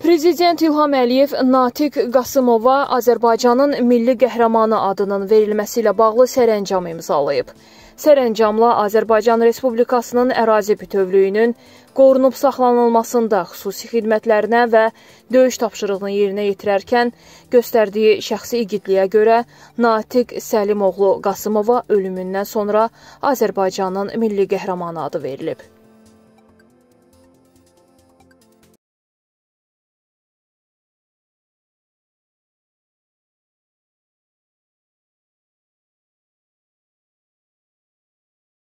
Prezident İlham Əliyev Natiq Qasımova Azərbaycanın milli qəhrəmanı adının verilməsi ilə bağlı sərəncam imzalayıb. Sərəncamla Azərbaycan Respublikasının ərazi bütövlüyünün qorunub saxlanılmasında xüsusi xidmətlərinə və döyüş tapşırığını yerinə yetirərkən göstərdiyi şəxsi igidliyə görə Natiq Səlimoğlu Qasımova ölümündən sonra Azərbaycanın milli qəhrəmanı adı verilib.